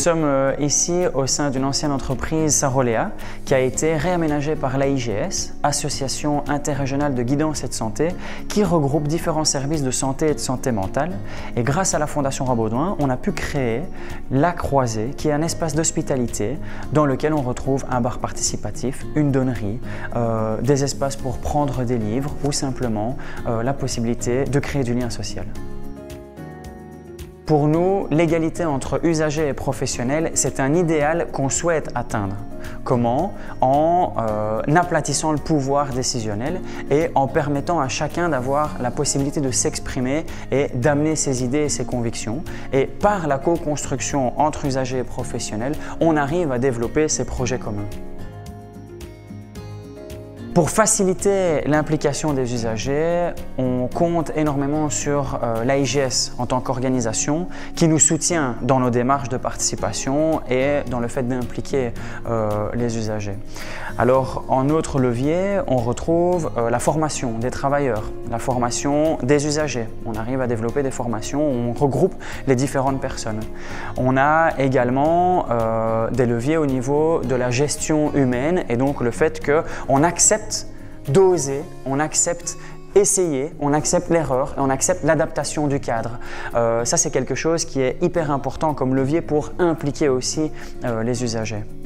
sommes ici au sein d'une ancienne entreprise Sarolea qui a été réaménagée par l'AIGS, Association interrégionale de guidance et de santé, qui regroupe différents services de santé et de santé mentale. Et grâce à la Fondation Rabaudouin, on a pu créer La Croisée, qui est un espace d'hospitalité dans lequel on retrouve un bar participatif, une donnerie, des espaces pour prendre des livres ou simplement la possibilité de créer du lien social. Pour nous, l'égalité entre usagers et professionnels, c'est un idéal qu'on souhaite atteindre. Comment? En aplatissant le pouvoir décisionnel et en permettant à chacun d'avoir la possibilité de s'exprimer et d'amener ses idées et ses convictions. Et par la co-construction entre usagers et professionnels, on arrive à développer ces projets communs. Pour faciliter l'implication des usagers, on compte énormément sur l'AIGS en tant qu'organisation qui nous soutient dans nos démarches de participation et dans le fait d'impliquer les usagers. Alors, en autre levier, on retrouve la formation des travailleurs, la formation des usagers. On arrive à développer des formations où on regroupe les différentes personnes. On a également des leviers au niveau de la gestion humaine et donc le fait qu'on accepte d'oser, on accepte essayer, on accepte l'erreur et on accepte l'adaptation du cadre. Ça, c'est quelque chose qui est hyper important comme levier pour impliquer aussi les usagers.